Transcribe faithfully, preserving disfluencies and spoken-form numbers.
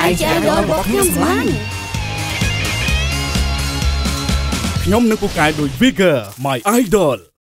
ជា idol របស់ខ្ញុំស្មានខ្ញុំនឹងពូកែដោយ Vigor My Idol